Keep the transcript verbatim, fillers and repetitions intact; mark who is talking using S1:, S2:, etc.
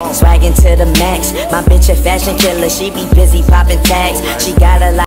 S1: Swaggin' to the max. My bitch a fashion killer, she be busy popping tags. She got a lot